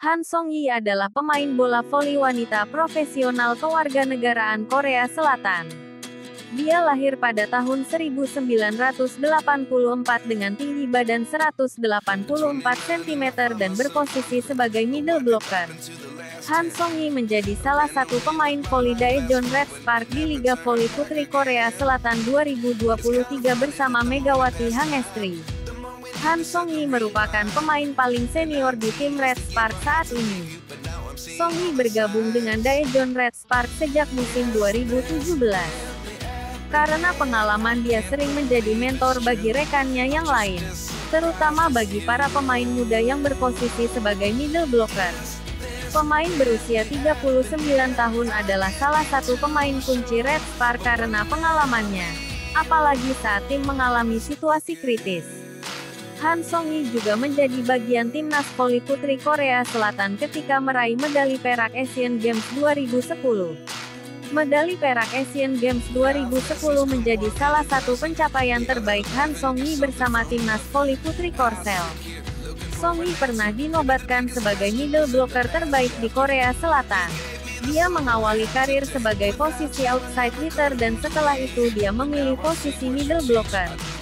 Han Song-yi adalah pemain bola voli wanita profesional kewarganegaraan Korea Selatan. Dia lahir pada tahun 1984 dengan tinggi badan 184 cm dan berposisi sebagai middle blocker. Han Song-yi menjadi salah satu pemain voli Daejeon Red Spark di Liga Voli Putri Korea Selatan 2023 bersama Megawati Hangestri. Han Song-yi merupakan pemain paling senior di tim Red Spark saat ini. Song-yi bergabung dengan Daejeon Red Spark sejak musim 2017. Karena pengalaman dia sering menjadi mentor bagi rekannya yang lain, terutama bagi para pemain muda yang berposisi sebagai middle blocker. Pemain berusia 39 tahun adalah salah satu pemain kunci Red Spark karena pengalamannya, apalagi saat tim mengalami situasi kritis. Han Song-yi juga menjadi bagian timnas voli putri Korea Selatan ketika meraih medali perak Asian Games 2010. Medali perak Asian Games 2010 menjadi salah satu pencapaian terbaik Han Song-yi bersama timnas voli putri Korsel. Song-yi pernah dinobatkan sebagai middle blocker terbaik di Korea Selatan. Dia mengawali karir sebagai posisi outside hitter dan setelah itu dia memilih posisi middle blocker.